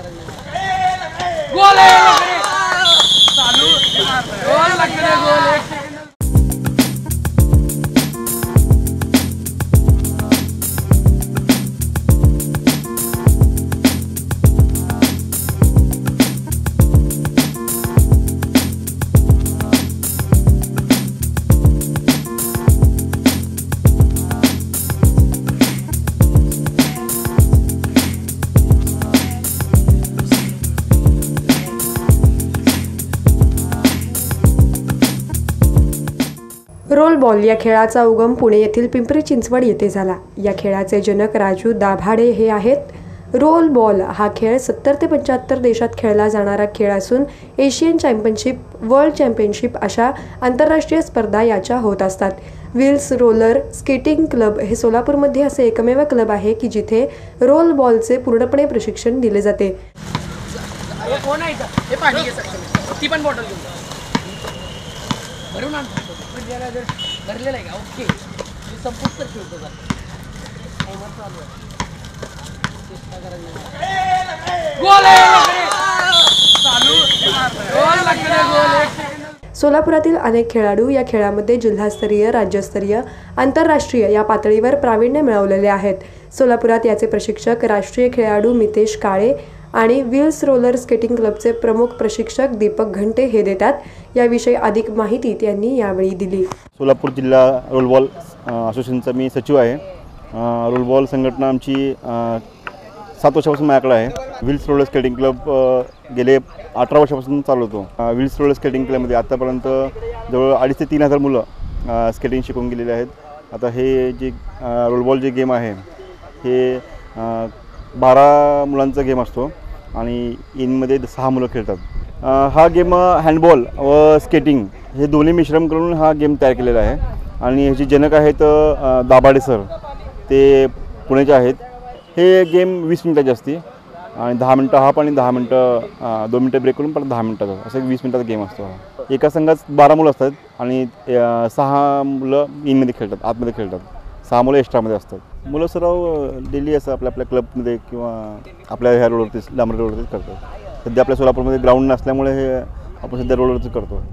गोल आहे चालू गोल लागले गोल एक सेकंड। रोल बॉल या खेळाचा उगम पुणे येथील पिंपरी चिंचवड येथे झाला। या खेळाचे जनक राजू दाभाडे हे आहेत। रोल बॉल हा खेळ 70 ते 75 देशात खेळला जाणारा खेळ असून एशियन चॅम्पियनशिप, वर्ल्ड चॅम्पियनशिप अशा आंतरराष्ट्रीय स्पर्धा याच्या होत असतात। व्हील्स रोलर स्केटिंग क्लब हे सोलापूरमध्ये असे एकमेव क्लब आहे की जिथे रोल बॉलचे पूर्णपणे प्रशिक्षण दिले जाते। कोण आहे हे पाणी घे सर, ती पण बॉटल घेऊन भरून आण भरलेलं आहे का? ओके मी संपूर्ण ठेवतो जर गोल आहे चालू गोल लागले गोल एक सेकंड। सोलापुरातील अनेक खेळाडू या खेळामध्ये जिल्हास्तरीय, राज्यस्तरीय, आंतरराष्ट्रीय या पातळीवर प्रावीण्य मिळवलेले आहेत। सोलापुरात याचे प्रशिक्षक राष्ट्रीय खेळाडू मितेश काळे आणि व्हील्स रोलर स्केटिंग क्लबचे प्रमुख प्रशिक्षक दीपक घंटे हे देतात। याविषयी अधिक माहिती त्यांनी यावेळी दिली। सोलापूर जिल्हा रोलबॉल असोसिएशनचा मी सचिव आहे। रोलबॉल संघटना आमची 7 वर्षापासून माझ्याकडे आहे। व्हील्स रोलर स्केटिंग क्लब गेले 18 वर्षापासून चालवतो। व्हील्स रोलर स्केटिंग क्लबमध्ये आतापर्यंत जवळ 2,500 ते 3,000 मुलं स्केटिंग शिकून गेलेले आहेत। आता हे जे रोलबॉल जे गेम आहे हे 12 मुलांचा गेम असतो आणि इनमध्ये 6 मुलं खेळतात। हा गेम हँडबॉल व स्केटिंग हे दोन्ही मिश्रण करून हा गेम तयार केलेला आहे आणि ह्याचे जनक आहेत दाभाडे सर, ते पुण्याचे आहेत। हे गेम 20 मिनिटाची असते आणि 10 मिनिटं हाफ आणि 10 मिनिटं 2 मिनिटं ब्रेक करून परत 10 मिनिटाचा असं 20 मिनिटाचा गेम असतो। एका संघात 12 मुलं असतात आणि 6 मुलं इनमध्ये खेळतात, आतमध्ये खेळतात, 6 मुलं एक्स्ट्रामध्ये असतात। मुलं सराव डेली असं आपल्या क्लबमध्ये किंवा आपल्या ह्या रोडवरतीच डांबरी रोडवरतीच करतात। सध्या आपल्या सोलापूरमध्ये ग्राउंड नसल्यामुळे हे आपण सध्या रोडवरतीच करतो।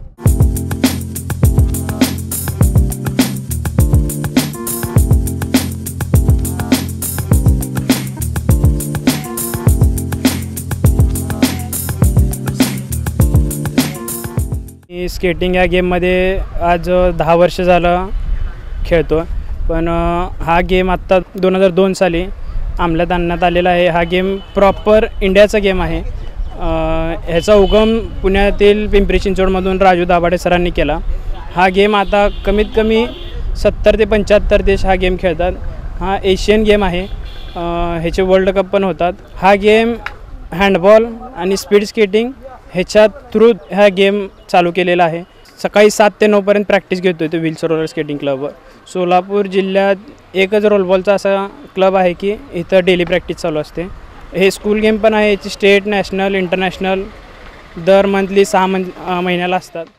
स्केटिंग या गेममध्ये आज 10 वर्ष झालं खेळतो, पण हा गेम आत्ता 2002 साली अंमलात आणण्यात आलेला आहे। हा गेम प्रॉपर इंडियाचा गेम आहे। ह्याचा उगम पुण्यातील पिंपरी चिंचवडमधून राजू दाभाडे सरांनी केला। हा गेम आता कमीत कमी 70 ते 75 देश हा गेम खेळतात। हा एशियन गेम आहे, ह्याचे वर्ल्ड कप पण होतात। हा गेम हँडबॉल आणि स्पीड स्केटिंग ह्याच्या थ्रू हा गेम चालू केलेला आहे। सकाळी 7 ते 9 पर्यंत प्रॅक्टिस घेतो तो व्हील्स रोलर स्केटिंग क्लबवर। सोलापूर जिल्ह्यात एकच रोलबॉलचा असा क्लब आहे की इथं डेली प्रॅक्टिस चालू असते। हे स्कूल गेम पण आहे, याची स्टेट, नॅशनल, इंटरनॅशनल दर मंथली 6 महिन्याला असतात।